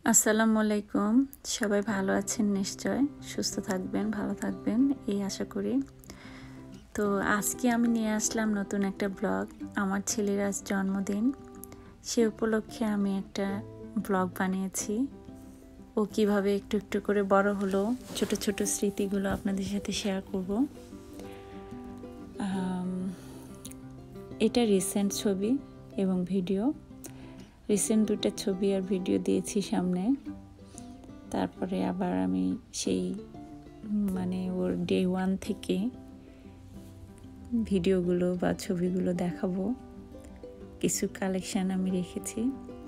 আসসালামু আলাইকুম। সবাই ভালো আছেন নিশ্চয়, সুস্থ থাকবেন, ভালো থাকবেন এই আশা করি। তো আজকে আমি নিয়ে আসলাম নতুন একটা ব্লগ। আমার ছেলের আজ জন্মদিন, সে উপলক্ষে আমি একটা ব্লগ বানিয়েছি। ও কিভাবে একটু একটু করে বড় হলো, ছোট ছোট স্মৃতিগুলো আপনাদের সাথে শেয়ার করব। এটা রিসেন্ট ছবি এবং ভিডিও। রিসেন্ট দুটো ছবি আর ভিডিও দিয়েছি সামনে। তারপরে আবার আমি সেই ওর ডে 1 থেকে ভিডিওগুলো বা ছবিগুলো দেখাবো। কিছু কালেকশান আমি রেখেছি।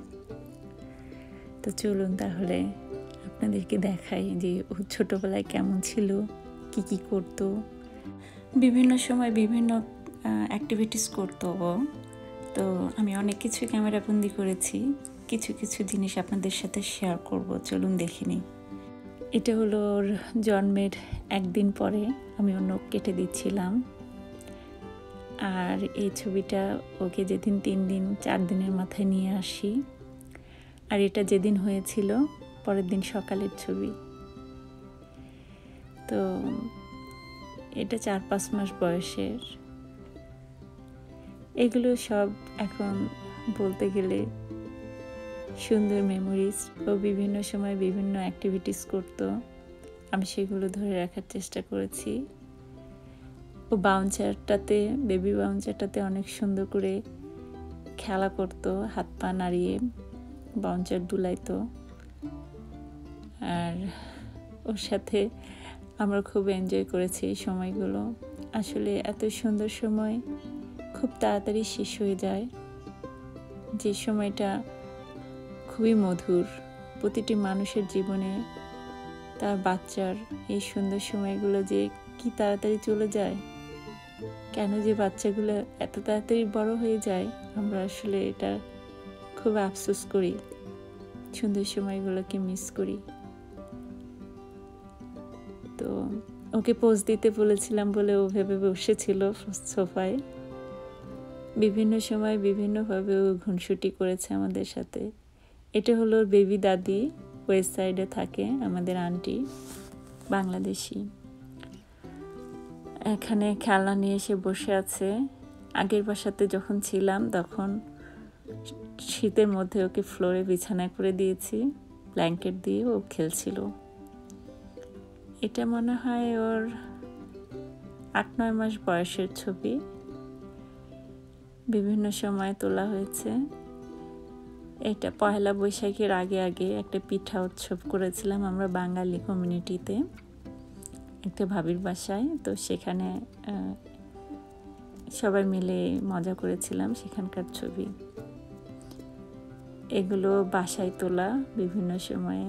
তো চলুন তাহলে আপনাদেরকে দেখাই যে ও ছোটোবেলায় কেমন ছিল, কি কি করতো। বিভিন্ন সময় বিভিন্ন অ্যাক্টিভিটিস করতো ও। তো আমি অনেক কিছু ক্যামেরাবন্দি করেছি, কিছু কিছু জিনিস আপনাদের সাথে শেয়ার করব। চলুন দেখে নিই। এটা হলো ওর জন্মের একদিন পরে আমি ওর নখ কেটে দিচ্ছিলাম। আর এই ছবিটা ওকে যেদিন 3 দিন 4 দিনের মাথায় নিয়ে আসি। আর এটা যেদিন হয়েছিল পরের দিন সকালের ছবি। তো এটা 4-5 মাস বয়সের। এগুলো সব এখন বলতে গেলে সুন্দর মেমোরিজ। ও বিভিন্ন সময় বিভিন্ন অ্যাক্টিভিটিস করতো, আমি সেগুলো ধরে রাখার চেষ্টা করেছি। ও বেবি বাউন্সারটাতে অনেক সুন্দর করে খেলা করতো, হাত পা নাড়িয়ে বাউন্সার দুলাইতো। আর ওর সাথে আমরা খুব এনজয় করেছি এই সময়গুলো। আসলে এত সুন্দর সময় খুব তাড়াতাড়ি শেষ হয়ে যায়, যে সময়টা খুবই মধুর। প্রতিটি মানুষের জীবনে তার বাচ্চার এই সুন্দর সময়গুলো যে কি তাড়াতাড়ি চলে যায়, কেন যে বাচ্চাগুলো এত তাড়াতাড়ি বড় হয়ে যায়, আমরা আসলে এটা খুব আফসোস করি, সুন্দর সময়গুলোকে মিস করি। তো ওকে পোজ দিতে বলেছিলাম বলে ও ভেবে বসেছিল সোফায়। বিভিন্ন সময় বিভিন্নভাবে ও ঘুনসুটি করেছে আমাদের সাথে। এটা হলো বেবি দাদি, ওয়েস্ট সাইডে থাকে আমাদের আন্টি, বাংলাদেশি। এখানে খেলনা নিয়ে এসে বসে আছে। আগের বাসাতে যখন ছিলাম তখন শীতের মধ্যে ওকে ফ্লোরে বিছানা করে দিয়েছি, ব্ল্যাঙ্কেট দিয়ে ও খেলছিল। এটা মনে হয় ওর 8-9 মাস বয়সের ছবি। বিভিন্ন সময় তোলা হয়েছে। এটা পয়লা বৈশাখের আগে আগে একটা পিঠা উৎসব করেছিলাম আমরা বাঙালি কমিউনিটিতে, একটা ভাবির বাসায়। তো সেখানে সবাই মিলে মজা করেছিলাম, সেখানকার ছবি। এগুলো বাসায় তোলা বিভিন্ন সময়ে।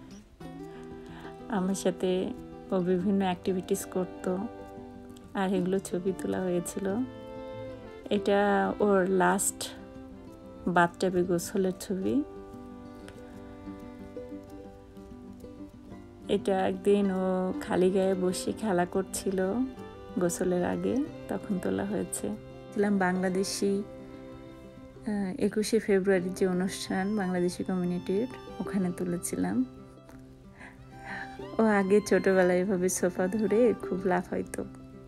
আমার সাথে ও বিভিন্ন অ্যাক্টিভিটিস করতো, আর এগুলো ছবি তোলা হয়েছিল। এটা ওর লাস্ট বাথটাবে গোসলের ছবি। এটা একদিন ও খালি গায়ে বসে খেলা করছিল গোসলের আগে, তখন তোলা হয়েছে। ছিলাম বাংলাদেশি 21শে ফেব্রুয়ারির যে অনুষ্ঠান বাংলাদেশি কমিউনিটির, ওখানে তুলেছিলাম। ও আগে ছোটবেলায় এভাবে সোফা ধরে খুব লাফাইতো।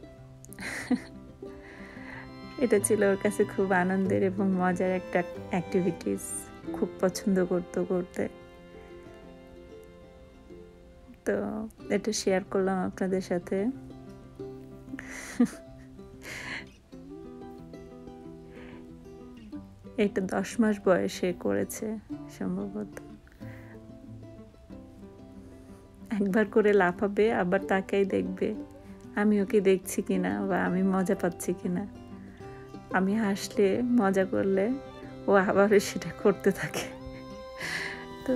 এটা ছিল ওর কাছে খুব আনন্দের এবং মজার একটা অ্যাক্টিভিটিস, খুব পছন্দ করতে। তো এটা শেয়ার করলাম আপনাদের সাথে। এটা 10 মাস বয়সে করেছে সম্ভবত। একবার করে লাফাবে, আবার তাকাই দেখবে আমি ওকে দেখছি কিনা বা আমি মজা পাচ্ছি কিনা। আমি হাসলে, মজা করলে ও আবারও সেটা করতে থাকে। তো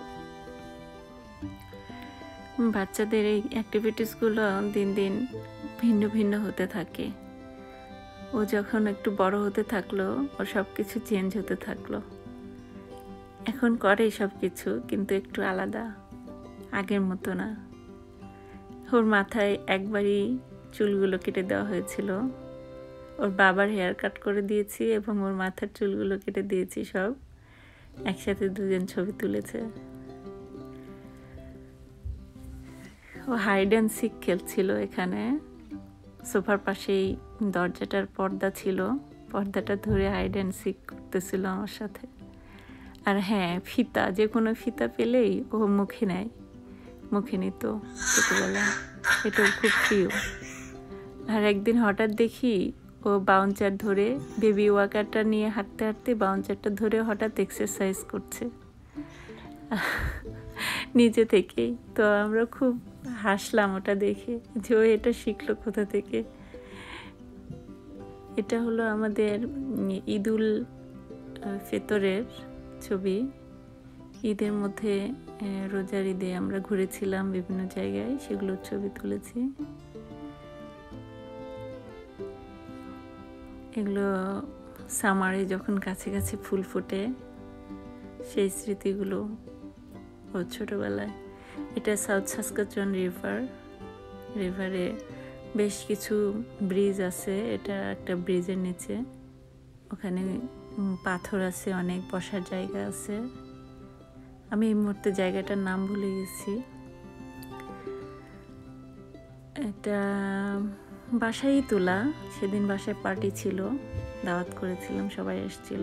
বাচ্চাদের এই অ্যাক্টিভিটিসগুলো দিন দিন ভিন্ন ভিন্ন হতে থাকে। ও যখন একটু বড় হতে থাকলো, ও সব কিছু চেঞ্জ হতে থাকলো। এখন করে সব কিছু, কিন্তু একটু আলাদা, আগের মতো না। ওর মাথায় একবারই চুলগুলো কেটে দেওয়া হয়েছিল। ওর বাবার হেয়ার কাট করে দিয়েছি এবং ওর মাথার চুলগুলো কেটে দিয়েছি। সব একসাথে দুজন ছবি তুলেছে। ও হাইড অ্যান্ড সিক খেলছিল এখানে। সোফার পাশেই দরজাটার পর্দা ছিল, পর্দাটা ধরে হাইড অ্যান্ড সিক করতেছিল আমার সাথে। আর হ্যাঁ, ফিতা, যে কোনো ফিতা পেলেই ও মুখে নেয়, মুখে নিত ছোটবেলায়, এটাও খুব প্রিয়। আর একদিন হঠাৎ দেখি ও বাউন্সার ধরে, বেবি ওয়াকারটা নিয়ে হাঁটতে হাঁটতে বাউন্সারটা ধরে হঠাৎ এক্সারসাইজ করছে নিজে থেকেই। তো আমরা খুব হাসলাম ওটা দেখে, যে ও এটা শিখলো কোথা থেকে। এটা হলো আমাদের ঈদুল ফিতরের ছবি। ঈদের মধ্যে, রোজার ঈদে আমরা ঘুরেছিলাম বিভিন্ন জায়গায়, সেগুলোর ছবি তুলেছি। এগুলো সামারে যখন কাছে কাছে ফুল ফোটে, সেই স্মৃতিগুলো ও ছোটবেলায়। এটা সাউথ সাসকাচুয়ান রিভারে বেশ কিছু ব্রিজ আছে। এটা একটা ব্রিজের নিচে, ওখানে পাথর আছে, অনেক বসার জায়গা আছে। আমি এই মুহূর্তে জায়গাটার নাম ভুলে গেছি। এটা বাসায় তোলা, সেদিন বাসায় পার্টি ছিল, দাওয়াত করেছিলাম, সবাই এসেছিল।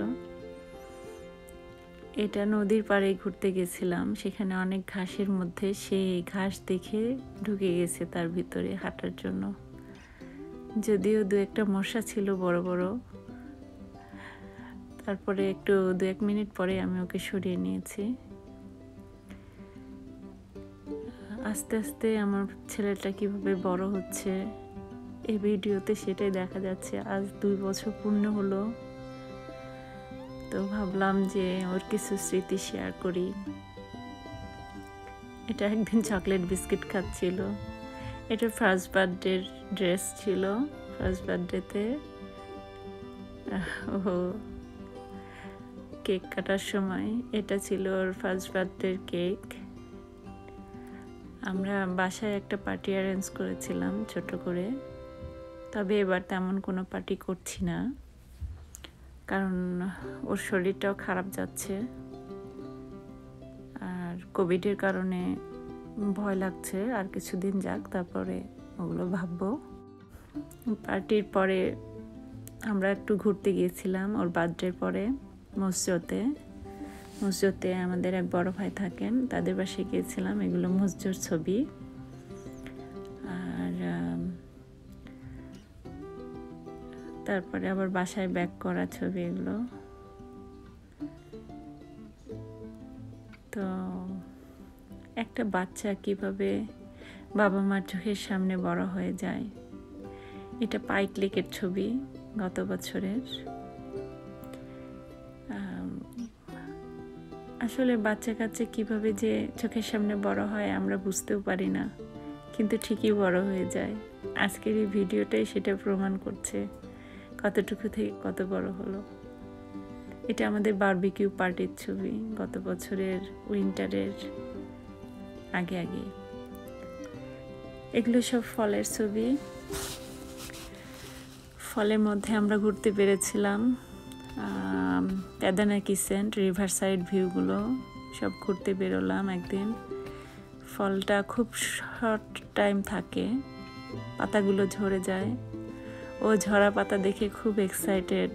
এটা নদীর পাড়ে ঘুরতে গেছিলাম, সেখানে অনেক ঘাসের মধ্যে, সেই ঘাস দেখে ঢুকে গেছে তার ভিতরে হাঁটার জন্য। যদিও দু একটা মশা ছিল বড় বড়। তারপরে একটু 2-1 মিনিট পরে আমি ওকে সরিয়ে নিয়েছি। আস্তে আস্তে আমার ছেলেটা কিভাবে বড় হচ্ছে এই ভিডিওতে সেটাই দেখা যাচ্ছে। আজ 2 বছর পূর্ণ হলো, তো ভাবলাম যে ওর কিছু স্মৃতি শেয়ার করি। এটা একদিন চকলেট বিস্কিট খাচ্ছিল। এটা ফার্স্ট বার্থডের ড্রেস ছিল। ফার্স্ট বার্থডেতে ও কেক কাটার সময়, এটা ছিল ওর ফার্স্ট বার্থডের কেক। আমরা বাসায় একটা পার্টি অ্যারেঞ্জ করেছিলাম ছোট করে, তবে এবার তেমন কোনো পার্টি করছি না, কারণ ওর শরীরটাও খারাপ যাচ্ছে। আর কোভিডের কারণে ভয় লাগছে, আর কিছুদিন যাক, তারপরে ওগুলো ভাববো। পার্টির পরে আমরা একটু ঘুরতে গিয়েছিলাম ওর বার্থডের পরে মসজিদে আমাদের এক বড় ভাই থাকেন, তাদের বাসায় গিয়েছিলাম। এগুলো মসজিদের ছবি। আর তারপরে আবার বাসায় ব্যাক করা ছবি এগুলো। তো একটা বাচ্চা কিভাবে বাবা মার চোখের সামনে বড় হয়ে যায়। এটা পাইক লেকের ছবি গত বছরের। আসলে বাচ্চা কাচ্চা কিভাবে যে চোখের সামনে বড় হয় আমরা বুঝতেও পারি না, কিন্তু ঠিকই বড় হয়ে যায়। আজকের এই ভিডিওটাই সেটা প্রমাণ করছে, কতটুকু থেকে কত বড় হলো। এটা আমাদের বারবিকিউ পার্টির ছবি গত বছরের উইন্টারের আগে। এগুলো সব ফলের ছবি। ফলের মধ্যে আমরা ঘুরতে পেরেছিলাম প্যাদানা কিসেন্ট, রিভার সাইড ভিউগুলো সব ঘুরতে বেরোলাম একদিন। ফলটা খুব শর্ট টাইম থাকে, পাতাগুলো ঝরে যায়। ও ঝরা পাতা দেখে খুব এক্সাইটেড,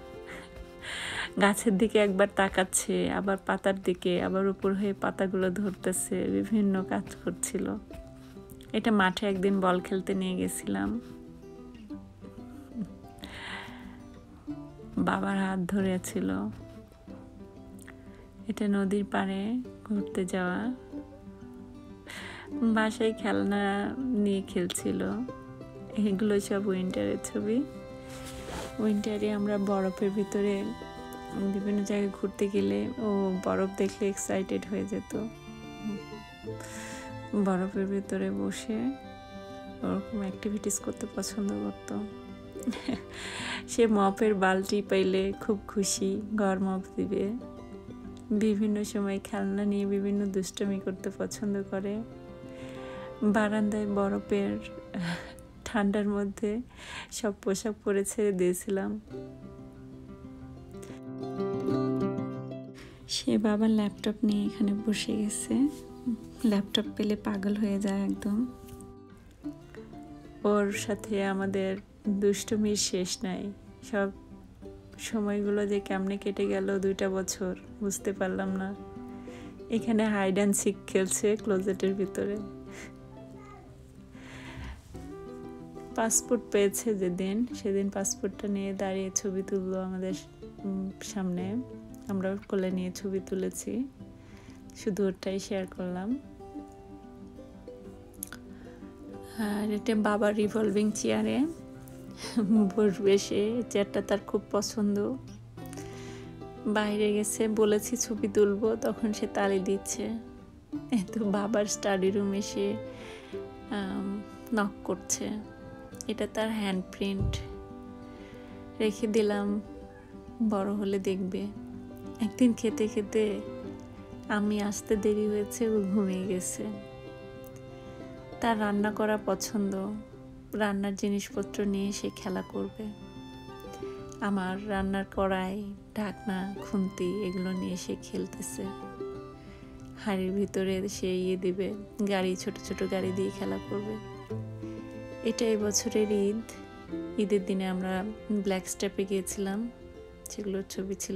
গাছের দিকে একবার তাকাচ্ছে, আবার পাতার দিকে, আবার উপর হয়ে পাতাগুলো ধরতেছে, বিভিন্ন কাজ করছিল। এটা মাঠে একদিন বল খেলতে নিয়ে গেছিলাম, বাবার হাত ধরেছিল। এটা নদীর পাড়ে ঘুরতে যাওয়া, বাসায় খেলনা নিয়ে খেলছিল। এগুলো সব উইন্টারের ছবি। উইন্টারে আমরা বরফের ভিতরে বিভিন্ন জায়গায় ঘুরতে গেলে ও বরফ দেখলে এক্সাইটেড হয়ে যেত। বরফের ভিতরে বসে ওরকম অ্যাক্টিভিটিস করতে পছন্দ করত। সে মপের বালতি পাইলে খুব খুশি, ঘর মপ দিবে। বিভিন্ন সময় খেলনা নিয়ে বিভিন্ন দুষ্টুমি করতে পছন্দ করে। বারান্দায় বরফের ঠান্ডার মধ্যে সব পোশাক পরে ছেড়ে দিয়েছিলাম। সে বাবার ল্যাপটপ নিয়ে এখানে বসে গেছে। ল্যাপটপ পেলে পাগল হয়ে যায় একদম। ওর সাথে আমাদের দুষ্টুমির শেষ নাই। সব সময়গুলো যে কেমনে কেটে গেল 2টা বছর বুঝতে পারলাম না। এখানে হাইড অ্যান্ড সিক খেলছে ক্লোজেটের ভিতরে। পাসপোর্ট পেয়েছে সেদিন পাসপোর্টটা নিয়ে দাঁড়িয়ে ছবি তুললো আমাদের সামনে। আমরা কোলে নিয়ে ছবি তুলেছি, শুধু ওটাই শেয়ার করলাম। আর এটা বাবার রিভলভিং চেয়ারে বসবে সে। চেয়ারটা তার খুব পছন্দ। বাইরে গেছে, বলেছি ছবি তুলবো, তখন সে তালি দিচ্ছে। তো বাবার স্টাডি রুমে সে নক করছে। এটা তার হ্যান্ড প্রিন্ট, রেখে দিলাম, বড় হলে দেখবে। একদিন খেতে খেতে আমি আসতে দেরি হয়েছে, ও ঘুমিয়ে গেছে। তার রান্না করা পছন্দ, রান্নার জিনিসপত্র নিয়ে সে খেলা করবে। আমার রান্নার কড়াই, ঢাকনা, খুন্তি এগুলো নিয়ে সে খেলতেছে। হাড়ির ভিতরে সে দিবে, গাড়ি, ছোট ছোট গাড়ি দিয়ে খেলা করবে। এটা এই বছরের ঈদের দিনে আমরা ব্ল্যাক স্টেপে গিয়েছিলাম, সেগুলোর ছবি ছিল।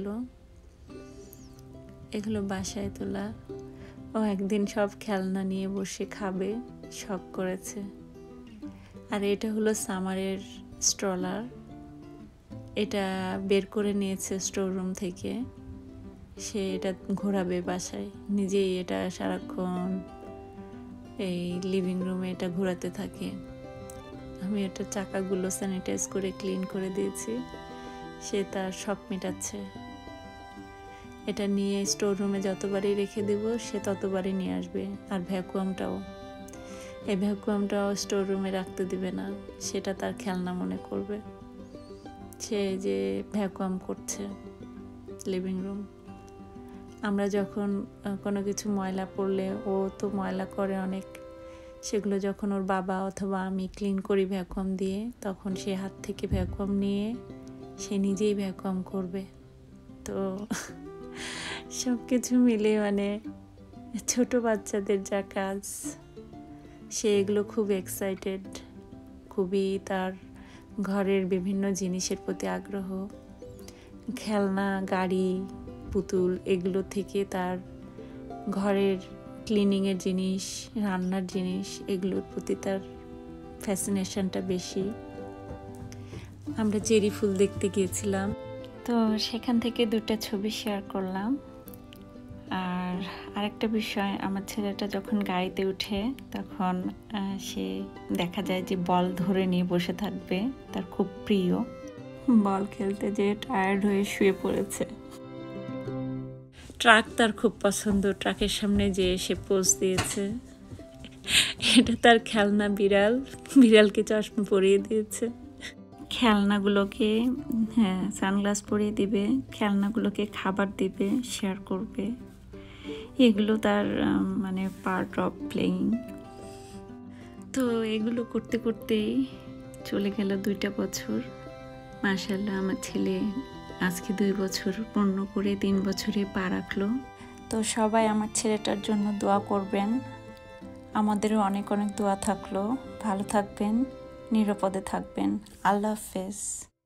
এগুলো বাসায় তোলা। ও একদিন সব খেলনা নিয়ে বসে খাবে, শখ করেছে। আর এটা হলো সামারের স্ট্রলার। এটা বের করে নিয়েছে স্টোর রুম থেকে। সে এটা ঘোরাবে বাসায়, নিজেই এটা সারাক্ষণ এই লিভিং রুমে এটা ঘোরাতে থাকে। আমি এটা চাকাগুলো স্যানিটাইজ করে ক্লিন করে দিয়েছি, সে তার শখ মেটাচ্ছে। এটা নিয়ে স্টোর রুমে যতবারই রেখে দেব সে ততবারই নিয়ে আসবে। আর ভ্যাকুয়ামটাও, এই ভ্যাকুয়ামটাও স্টোর রুমে রাখতে দিবে না, সেটা তার খেলনা মনে করবে। সে যে ভ্যাকুয়াম করছে লিভিং রুম। আমরা যখন কোনো কিছু ময়লা পড়লে, ও তো ময়লা করে অনেক, সেগুলো যখন ওর বাবা অথবা আমি ক্লিন করি ভ্যাকুয়াম দিয়ে, তখন সে হাত থেকে ভ্যাকুয়াম নিয়ে সে নিজেই ভ্যাকুয়াম করবে। তো সব কিছু মিলে মানে ছোট বাচ্চাদের যা কাজ, সে এগুলো খুব এক্সাইটেড। খুবই তার ঘরের বিভিন্ন জিনিসের প্রতি আগ্রহ। খেলনা, গাড়ি, পুতুল এগুলো থেকে তার ঘরের ক্লিনিংয়ের জিনিস, রান্নার জিনিস এগুলোর প্রতি তার ফ্যাসিনেশনটা বেশি। আমরা চেরি ফুল দেখতে গিয়েছিলাম, তো সেখান থেকে 2টা ছবি শেয়ার করলাম। আর আরেকটা বিষয়, আমার ছেলেটা যখন গাড়িতে উঠে তখন সে দেখা যায় যে বল ধরে নিয়ে বসে থাকবে, তার খুব প্রিয়। বল খেলতে যে টায়ার্ড হয়ে শুয়ে পড়েছে। ট্রাক তার খুব পছন্দ, ট্রাকের সামনে যে সে পোজ দিয়েছে। এটা তার খেলনা বিড়াল, বিড়ালকে চশমা পরিয়ে দিয়েছে। খেলনাগুলোকে সানগ্লাস পরিয়ে দিবে, খেলনাগুলোকে খাবার দিবে, শেয়ার করবে। এগুলো তার মানে পার্ট অফ প্লেয়িং। তো এগুলো করতে করতেই চলে গেল 2টা বছর। মাশাআল্লাহ, আমার ছেলে আজকে 2 বছর পূর্ণ করে 3 বছরে পা রাখলো। তো সবাই আমার ছেলেটার জন্য দোয়া করবেন। আমাদেরও অনেক অনেক দোয়া থাকলো। ভালো থাকবেন, নিরাপদে থাকবেন। আল্লাহ হাফেজ।